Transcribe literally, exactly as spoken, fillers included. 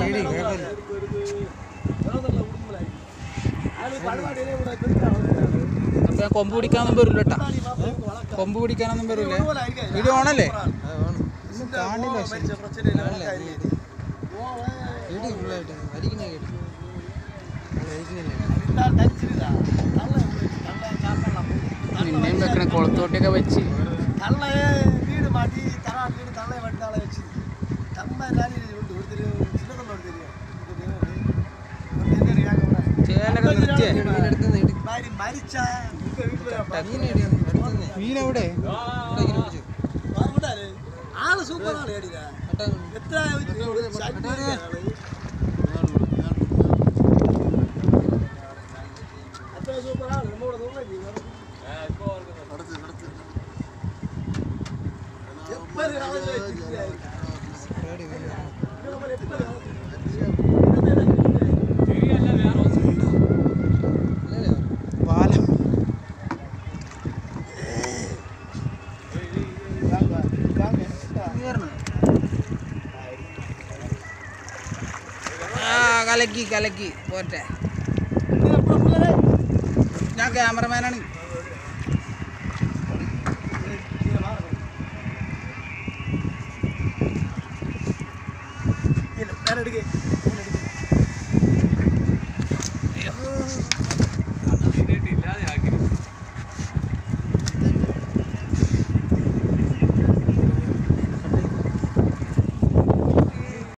അപ്പൊ ഞാൻ കൊമ്പ് പിടിക്കാനൊന്നും വരില്ല കേട്ടാ. കൊമ്പ് പിടിക്കാനൊന്നും വരില്ലേ? വീഡിയോ ഓണല്ലേ? കാണില്ല. നിന്നെയും വെക്കണ കുളത്തോട്ടിയൊക്കെ വെച്ച് വീട് മാറ്റി തറ വീട് തള്ള വെട്ടാളെ വെച്ച് തമ്മ മരിച്ച മീനെവിടെ? ആള് സൂപ്പറാണ് എത്ര അത്ര സൂപ്പറാണ് നമ്മുടെ കലക്കി കലക്കി പോട്ടെ. ഞാൻ ക്യാമറമാനാണ്.